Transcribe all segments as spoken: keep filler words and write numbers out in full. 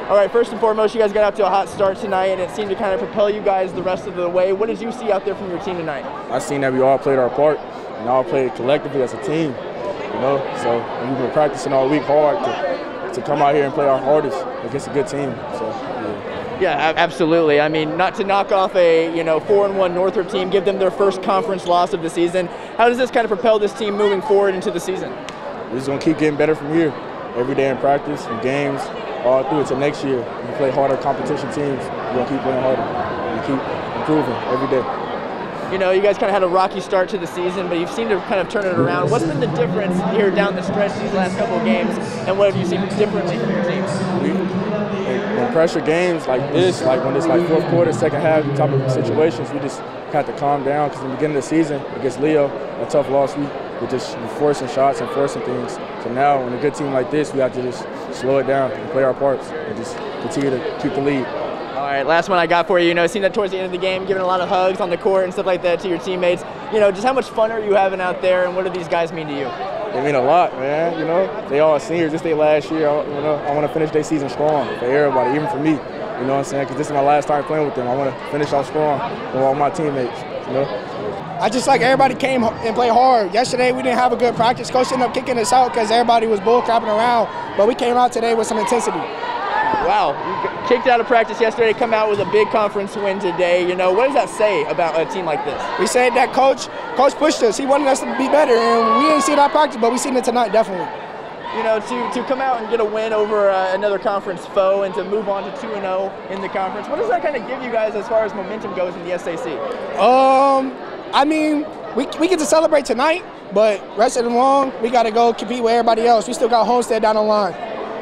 All right, first and foremost, you guys got out to a hot start tonight, and it seemed to kind of propel you guys the rest of the way. What did you see out there from your team tonight? I seen that we all played our part, and all played collectively as a team. You know, so we've been practicing all week hard to, to come out here and play our hardest against a good team. So, yeah. Yeah, absolutely. I mean, not to knock off a you know four and one Northrop team, give them their first conference loss of the season. How does this kind of propel this team moving forward into the season? We're just gonna keep getting better from here, every day in practice, in games, all through until next year. We play harder competition teams. We're gonna keep playing harder and keep improving every day. You know, you guys kind of had a rocky start to the season, but you've seemed to kind of turn it around. What's been the difference here down the stretch these last couple of games, and what have you seen differently from your team? We, when pressure games like this, like when it's like fourth quarter, second half type of situations, we just have to calm down because in the beginning of the season against Leo, a tough loss, we were just forcing shots and forcing things. So now, when a good team like this, we have to just slow it down and play our parts and just continue to keep the lead. All right, last one I got for you. You know, seeing that towards the end of the game, giving a lot of hugs on the court and stuff like that to your teammates. You know, just how much fun are you having out there, and what do these guys mean to you? They mean a lot, man. You know, they all seniors. This their last year. I, you know, I want to finish their season strong for everybody, even for me. You know what I'm saying? Because this is my last time playing with them. I want to finish off strong with all my teammates. You know. I just like everybody came and played hard. Yesterday we didn't have a good practice. Coach ended up kicking us out because everybody was bull crapping around. But we came out today with some intensity. Wow, you kicked out of practice yesterday, come out with a big conference win today. You know, what does that say about a team like this? We said that coach, coach pushed us. He wanted us to be better, and we didn't see it at practice, but we seen it tonight, definitely. You know, to, to come out and get a win over uh, another conference foe and to move on to two and oh in the conference, what does that kind of give you guys as far as momentum goes in the S A C? Um, I mean, we, we get to celebrate tonight, but rest of the long, we got to go compete with everybody else. We still got Homestead down the line.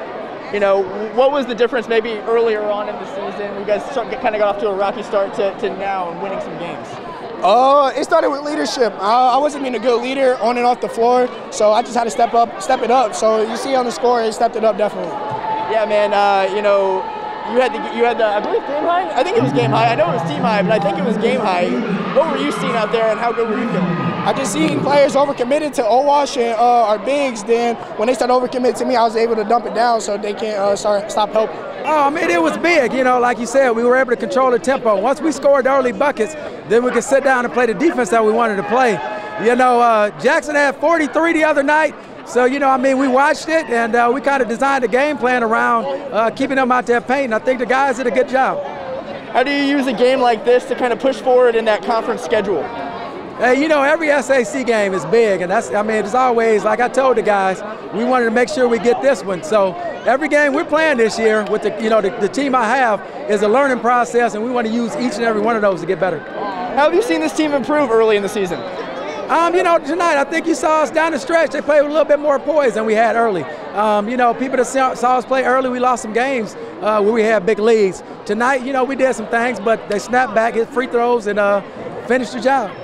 You know, what was the difference maybe earlier on in the season? You guys start, kind of got off to a rocky start to, to now and winning some games. Uh, it started with leadership. I, I wasn't being a good leader on and off the floor, so I just had to step up, step it up. So you see on the score, it stepped it up definitely. Yeah, man. Uh, you know, you had the you had the I believe game high. I think it was game high. I know it was team high, but I think it was game high. What were you seeing out there, and how good were you feeling? I just seen players overcommitted to O-Wash and uh, our bigs. Then when they started overcommitted to me, I was able to dump it down so they can't uh, start, stop helping. Oh, I mean, it was big. You know, like you said, we were able to control the tempo. Once we scored the early buckets, then we could sit down and play the defense that we wanted to play. You know, uh, Jackson had forty-three the other night. So, you know, I mean, we watched it, and uh, we kind of designed a game plan around uh, keeping them out there painting. I think the guys did a good job. How do you use a game like this to kind of push forward in that conference schedule? Hey, you know, every S A C game is big, and that's, I mean, it's always, like I told the guys, we wanted to make sure we get this one. So every game we're playing this year with the, you know, the, the team I have is a learning process, and we want to use each and every one of those to get better. How have you seen this team improve early in the season? Um, you know, tonight I think you saw us down the stretch. They played with a little bit more poise than we had early. Um, you know, people that saw, saw us play early, we lost some games uh, where we had big leads. Tonight, you know, we did some things, but they snapped back, hit free throws, and uh, finished the job.